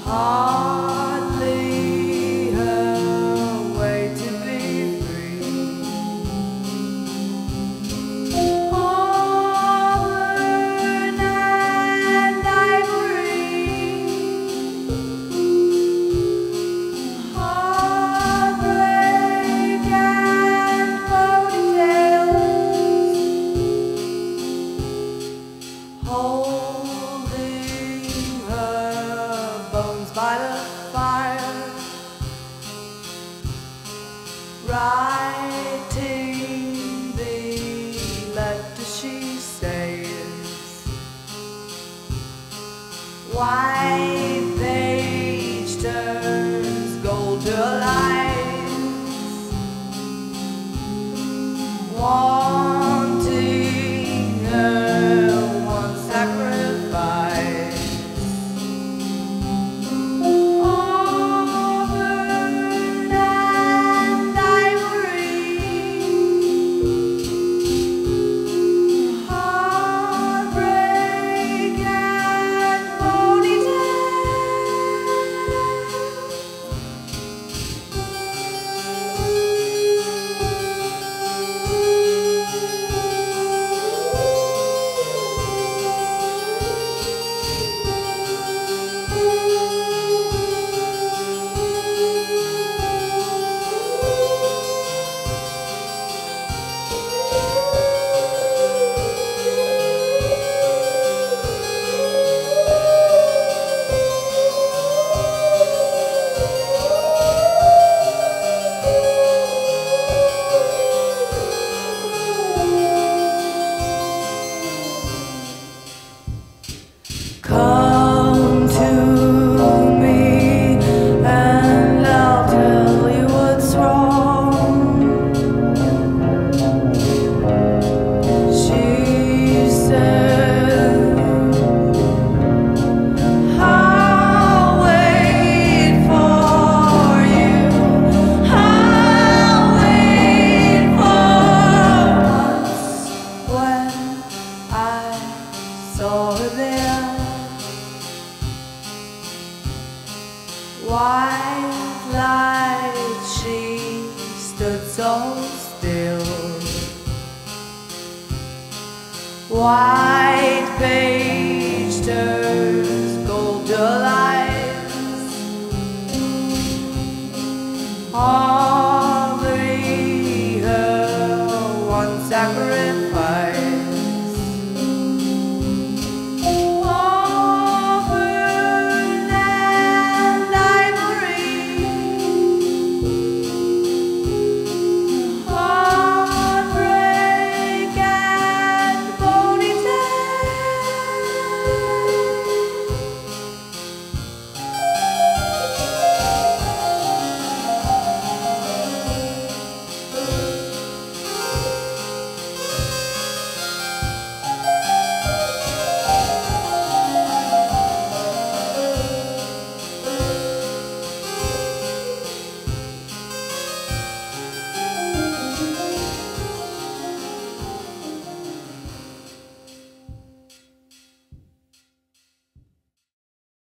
Hardly her way to be free. Auburn and Ivory, heartbreak and ponytails, holding her bones by the fire, writing the letter she says. White page turns gold to her eyes, wanting her one sacrifice. Auburn and Ivory, heartbreak and come to me and I'll tell you what's wrong. She said, I'll wait for you, I'll wait for once. When I saw her there, white light, she stood so still. White page turned